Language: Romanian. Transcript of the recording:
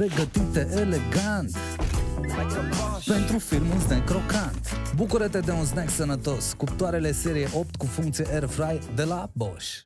pregătite elegant pentru film un snack crocant. Bucură-te de un snack sănătos, cuptoarele serie 8 cu funcție Air Fry de la Bosch.